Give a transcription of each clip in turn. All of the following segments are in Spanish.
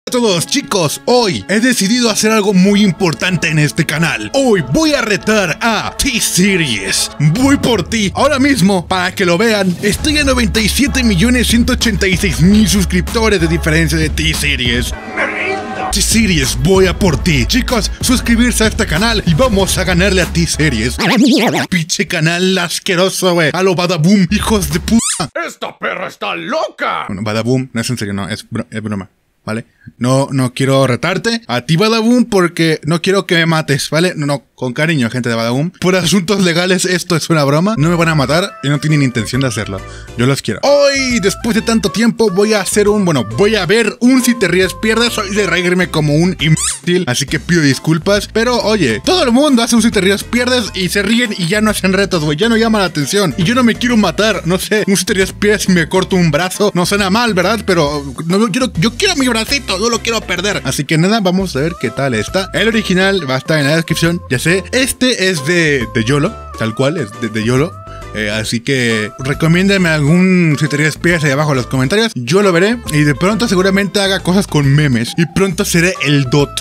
A todos chicos, hoy he decidido hacer algo muy importante en este canal. Hoy voy a retar a T-Series. Voy por ti. Ahora mismo, para que lo vean, estoy a 97.186.000 suscriptores de diferencia de T-Series. T-Series, voy a por ti. Chicos, suscribirse a este canal y vamos a ganarle a T-Series. Pinche canal asqueroso, güey. A lo Badaboom, hijos de puta. ¡Esta perra está loca! Bueno, Badaboom, no es en serio, no, es broma. ¿Vale? No quiero retarte a ti, Badaboom, porque no quiero que me mates, ¿vale? No, con cariño, gente de Badaboom. Por asuntos legales, esto es una broma. No me van a matar y no tienen intención de hacerlo. Yo los quiero. Hoy, después de tanto tiempo, voy a hacer voy a ver un Si te ríes pierdes. Soy de reírme como un imbécil, así que pido disculpas. Pero, oye, todo el mundo hace un Si te ríes pierdes y se ríen y ya no hacen retos, güey. Ya no llama la atención. Y yo no me quiero matar, no sé. Un Si te ríes pierdes y me corto un brazo. No suena mal, ¿verdad? Pero no, yo quiero mi bracito, no lo quiero perder. Así que nada, vamos a ver qué tal está. El original va a estar en la descripción, ya sé. Este es de YOLO, tal cual, es de YOLO. Así que recomiéndame algún Si te ríes pierdes ahí abajo en los comentarios. Yo lo veré y de pronto seguramente haga cosas con memes. Y pronto seré el DOT.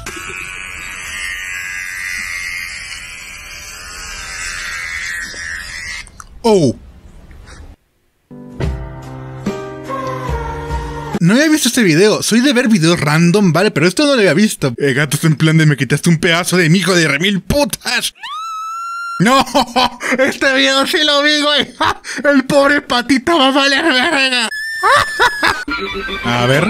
Oh. No había visto este video, soy de ver videos random, ¿vale? Pero esto no lo había visto. Gatos en plan de me quitaste un pedazo de mi hijo de remil putas. No, este video sí lo vi, güey. El pobre patito va a valer verga. A ver.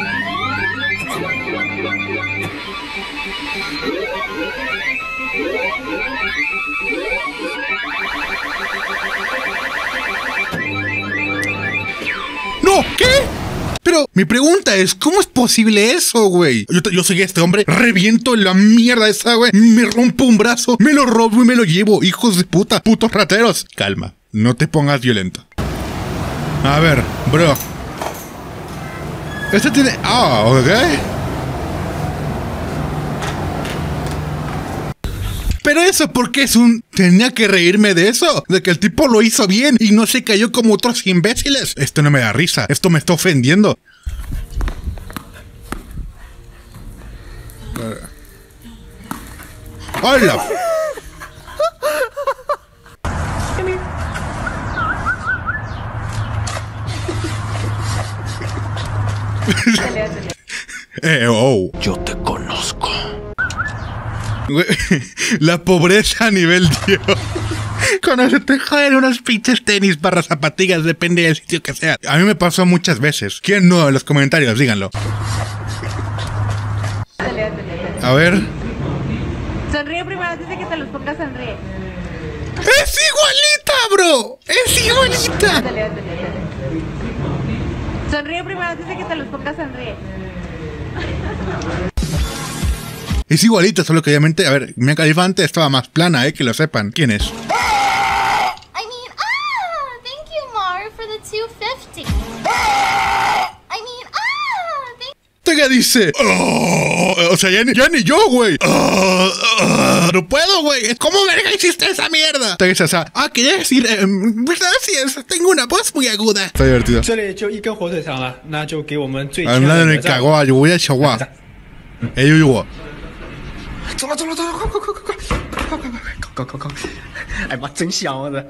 No, ¿qué? Pero mi pregunta es, ¿cómo es posible eso, güey? Yo soy este hombre, reviento la mierda esa, güey. Me rompo un brazo, me lo robo y me lo llevo. Hijos de puta, putos rateros. Calma, no te pongas violento. A ver, bro. Este tiene... Ah, ok. Pero eso, ¿por qué es un...? Tenía que reírme de eso, de que el tipo lo hizo bien y no se cayó como otros imbéciles. Esto no me da risa, esto me está ofendiendo. ¡Hola! Oh. Yo te conozco. La pobreza a nivel Dios. Cuando se te joden unos pinches tenis barra zapatillas, depende del sitio que sea. A mí me pasó muchas veces. ¿Quién no? En los comentarios, díganlo. A ver. Sonríe primero antes de que te los pongas, sonríe. ¡Es igualita, bro! ¡Es igualita! Sonríe primero antes de que te los pongas, sonríe. Es igualita, solo que obviamente, a ver, Mia Khalifa antes estaba más plana, que lo sepan. ¿Quién es? I mean, thank you, Mar, for the 250. I mean, thank Tega dice, o sea, ya ni yo, güey. No puedo, güey. ¿Cómo verga hiciste esa mierda? Tega dice, o sea, quería decir, gracias, tengo una voz muy aguda. Está divertido. Hablando me cagó a yo voy a Chihuahua. Yo. 走了，快！哎妈，真香啊！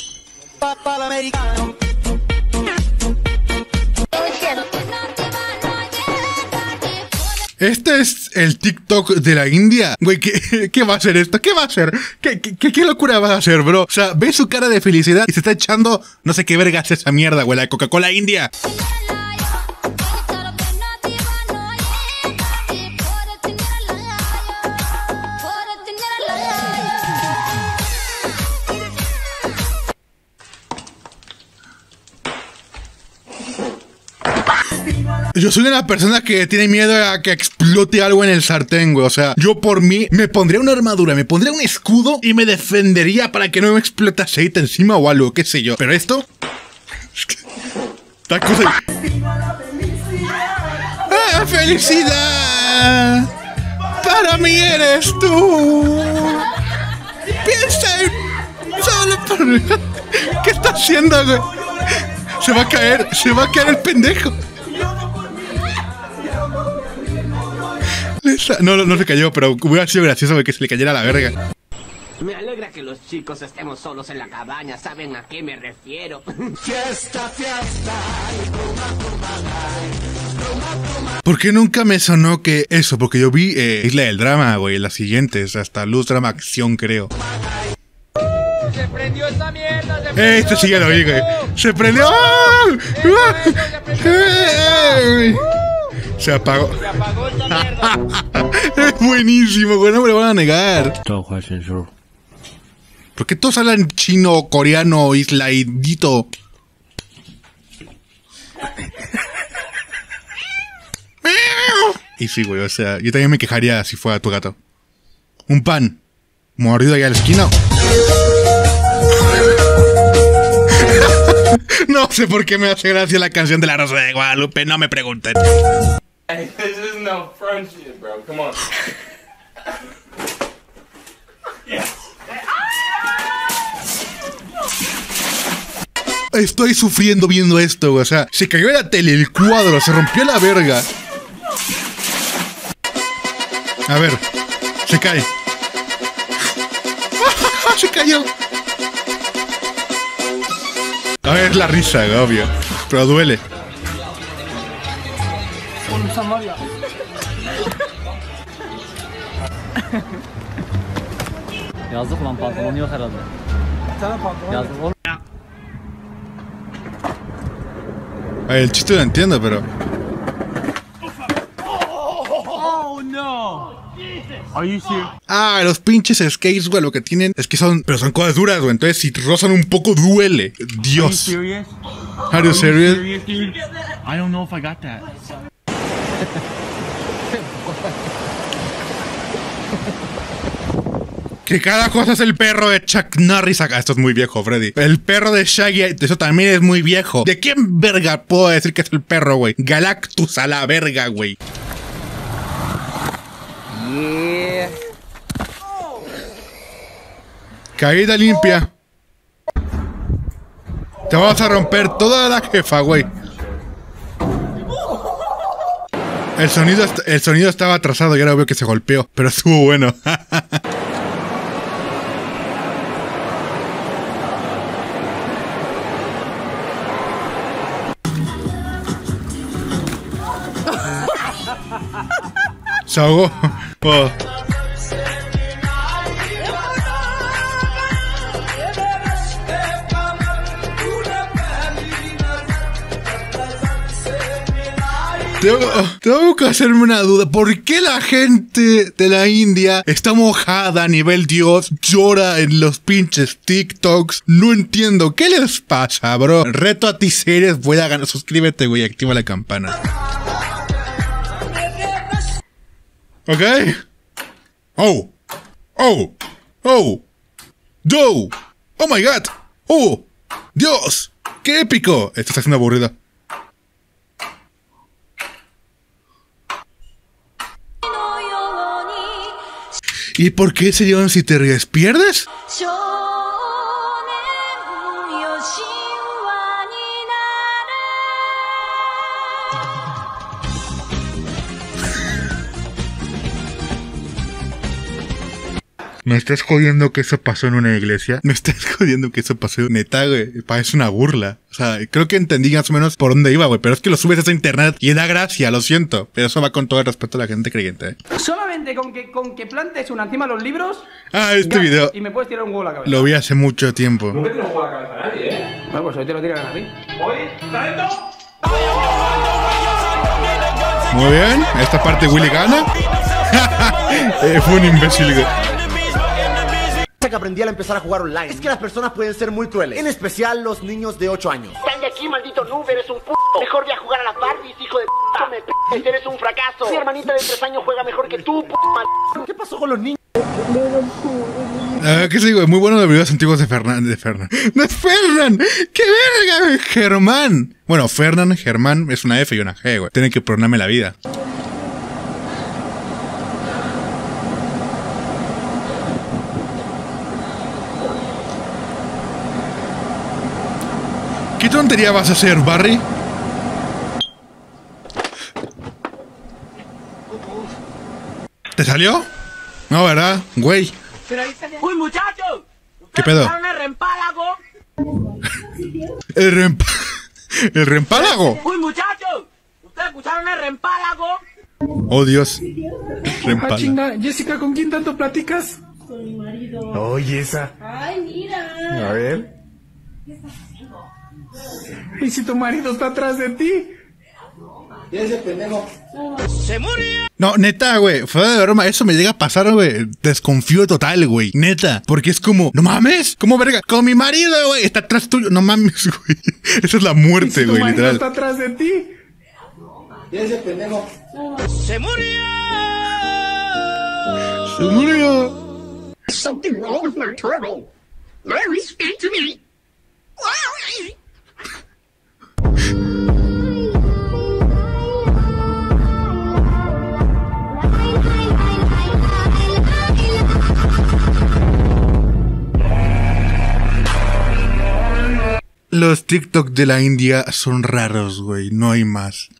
Este es el TikTok de la India. Güey, ¿qué va a ser esto? ¿Qué va a hacer? ¿Qué locura va a hacer, bro? O sea, ve su cara de felicidad y se está echando no sé qué verga es esa mierda, güey, la Coca-Cola India. Yo soy una persona que tiene miedo a que explote algo en el sartén, güey. O sea, yo por mí me pondría una armadura, me pondría un escudo y me defendería para que no me explote aceite encima o algo, qué sé yo. Pero esto... Esta cosa... ¡Ah, felicidad! Para mí eres tú. Piensa en... Solo por... ¿Qué está haciendo, güey? Se va a caer el pendejo. No se cayó, pero hubiera sido gracioso que se le cayera la verga. Me alegra que los chicos estemos solos en la cabaña, ¿saben a qué me refiero? ¿Por qué nunca me sonó que eso? Porque yo vi Isla del Drama, güey, las siguientes, hasta Luz Drama Acción, creo. Se prendió esta mierda. Este sí ya lo vi, güey. ¡Se prendió! Se apagó. Se apagó esta mierda. Es buenísimo, güey, no me lo van a negar. ¿Por qué todos hablan chino, coreano, islaidito? Y sí, güey, o sea, yo también me quejaría si fuera tu gato. Un pan mordido ahí a la esquina. No sé por qué me hace gracia la canción de La Rosa de Guadalupe, no me pregunten. Hey, this is no friendship, bro. Come on. Estoy sufriendo viendo esto, güey. O sea, se cayó la tele, el cuadro, se rompió la verga. A ver, se cae. Se cayó. A ver, es la risa, obvio. Pero duele. Yazık lan pantolonu yok herhalde. Yazık oğlum. El chiste lo entiendo, pero... Oh no. Are you serious? Ah, los pinches skates, güey, lo que tienen es que son... Pero son cosas duras, güey. Entonces, si rozan un poco, duele. Dios. Serious? Are you serious? Dude? I don't know if I got that. Que cada cosa es el perro de Chuck Norris acá. Esto es muy viejo, Freddy. El perro de Shaggy, eso también es muy viejo. ¿De quién verga puedo decir que es el perro, güey? Galactus a la verga, güey. Yeah. Caída limpia. Te vas a romper toda la jefa, güey. El sonido estaba atrasado y ahora veo que se golpeó. Pero estuvo bueno. Se ahogó. Oh. Tengo que hacerme una duda. ¿Por qué la gente de la India está mojada a nivel Dios? Llora en los pinches TikToks. No entiendo. ¿Qué les pasa, bro? Reto a ti si eres voy a ganar. Suscríbete, güey. Activa la campana. ¿Ok? Oh. Oh. Oh. Yo. Oh my god. Oh. Dios. ¡Qué épico! Esto está siendo aburrido. ¿Y por qué se llevan si te ríes? ¿Pierdes? ¿Me estás jodiendo que eso pasó en una iglesia? ¿Me estás jodiendo que eso pasó? Neta, güey, parece una burla. O sea, creo que entendí más o menos por dónde iba, güey. Pero es que lo subes a internet y da gracia, lo siento. Pero eso va con todo el respeto a la gente creyente, ¿eh? Solamente con que plantes una encima de los libros. Ah, este video Y me puedes tirar un huevo a la cabeza. lo vi hace mucho tiempo. No me tiras un huevo a la cabeza a nadie, ¿eh? Bueno, pues hoy te lo tiran a ti. ¿Hoy? ¿Talento? Muy bien, esta parte Willy gana. Fue un imbécil, güey. Que aprendí al empezar a jugar online es que las personas pueden ser muy crueles, en especial los niños de 8 años. Sal de aquí, maldito noob, eres un p***. Mejor ve a jugar a las Barbies, hijo de p***. Me p***, eres un fracaso. Mi hermanita de 3 años juega mejor que tú, p***. ¿Qué pasó con los niños? ¿Qué sigo? Muy bueno los videos antiguos de Fernan. ¡No es Fernan! ¡Qué verga! Germán. Bueno, Fernan, Germán es una F y una G, güey. Tienen que perdonarme la vida. ¿Qué tontería vas a hacer, Barry? ¿Te salió? No, ¿verdad? Güey. ¡Uy, muchachos! ¿Qué pedo? El rempálago. ¡Uy, muchachos! ¿Ustedes escucharon el rempálago? Oh, Dios. Rempálago. Chinga, Jessica, ¿con quién tanto platicas? Con mi marido. Oye, esa. Ay, mira. A ver. ¿Y si tu marido está atrás de ti? Ese pendejo. ¡Se murió! No, neta, güey, fuera de broma, eso me llega a pasar, güey. Desconfío total, güey. Neta, porque es como, no mames, ¿cómo verga? Con mi marido, güey, está atrás tuyo. No mames, güey. Esa es la muerte, güey, literal. ¿Está atrás de ti? Ese pendejo. ¡Se murió! Se murió. Something wrong with my turtle. Larry, speak to me. Larry! Los TikTok de la India son raros, güey. No hay más.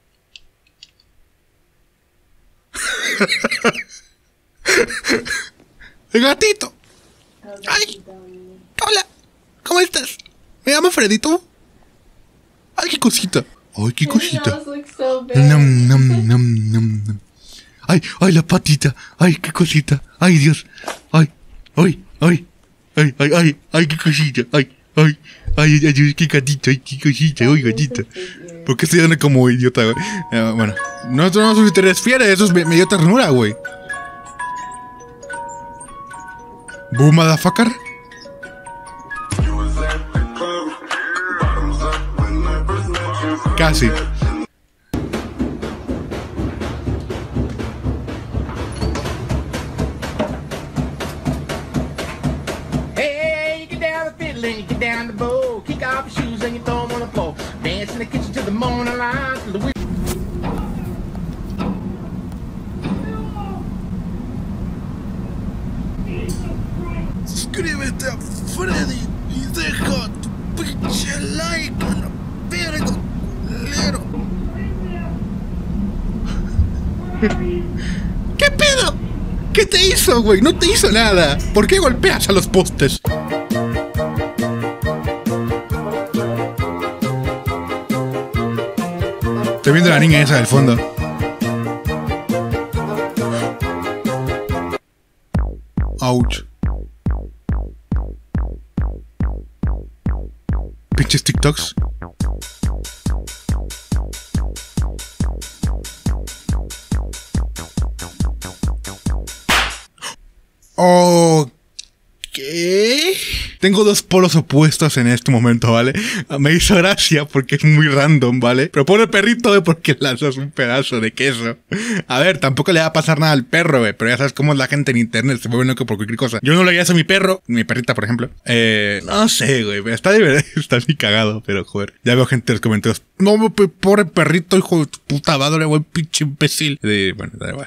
El gatito. Ay. Hola. ¿Cómo estás? Me llamo Fredito. Ay, qué cosita. Ay, qué cosita. Nam, nam, nam, nam, nam. Ay, ay, la patita. Ay, qué cosita. Ay, Dios. Ay, ay, ay. Ay, ay, ay, ay, qué cosita. Ay, ay. Ay, ay, ay, qué gatito, ay, qué cosita, uy, gatita. ¿Por qué estoy dando como idiota, güey? Bueno, no sé si te refieres, eso me dio ternura, güey. ¿Boom, motherfucker? Casi. Hey, you get down the fiddle and you get down the bow. Kick off your shoes and you throw them on the floor. Dance in the kitchen till the morning light. Till the Suscríbete a Freddy y deja tu pinche like a la verga, culero. ¿Qué pedo? ¿Qué te hizo, güey? No te hizo nada. ¿Por qué golpeas a los postes? Estoy viendo a la niña esa del fondo. Ouch. Pinches TikToks. Ok. Tengo dos polos opuestos en este momento, ¿vale? Me hizo gracia porque es muy random, ¿vale? Pero pobre perrito, güey, porque lanzas un pedazo de queso. A ver, tampoco le va a pasar nada al perro, güey, pero ya sabes cómo es la gente en internet, se vuelve loco por cualquier cosa. Yo no le haría eso a mi perro, mi perrita, por ejemplo. No sé, güey, está divertido, está muy cagado, pero joder. Ya veo gente en los comentarios. No, pobre perrito, hijo de tu puta madre, güey, pinche imbécil. Bueno, da igual.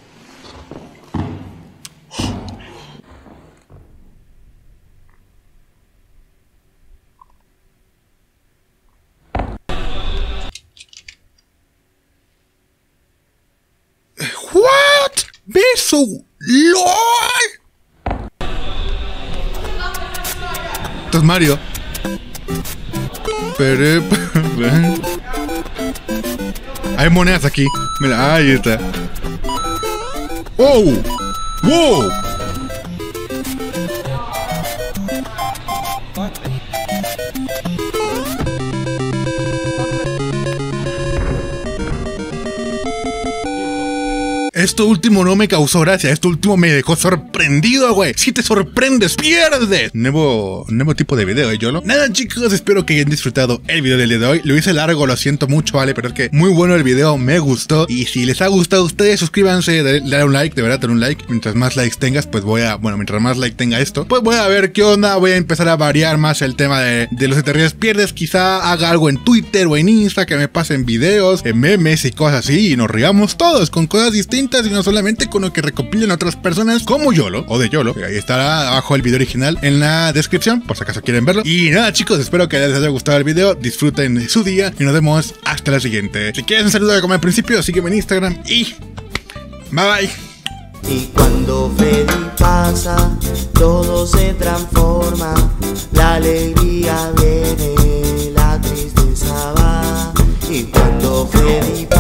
What? Beso. LOL. Esto es Mario. Hay monedas aquí. Mira, ahí está. ¡Oh! ¡Wow! Esto último no me causó gracia, esto último me dejó sorprendido, güey. Si te sorprendes, pierdes. Nuevo tipo de video, YOLO. Nada, chicos, espero que hayan disfrutado el video del día de hoy. Lo hice largo, lo siento mucho, ¿vale? Pero es que muy bueno el video, me gustó. Y si les ha gustado a ustedes, suscríbanse, dale un like, de verdad, dale un like. Mientras más likes tengas, pues mientras más like tenga esto, pues voy a ver qué onda. Voy a empezar a variar más el tema de los que te ríes, pierdes. Quizá haga algo en Twitter o en Insta, que me pasen videos, en memes y cosas así. Y nos riamos todos con cosas distintas y no solamente con lo que recopilan otras personas como YOLO o de YOLO. Ahí estará abajo el video original en la descripción, por si acaso quieren verlo. Y nada, chicos, espero que les haya gustado el video. Disfruten de su día y nos vemos hasta la siguiente. Si quieres un saludo como al principio, sígueme en Instagram y bye bye. Y cuando Freddy pasa, todo se transforma. La alegría viene, la tristeza va. Y cuando Freddy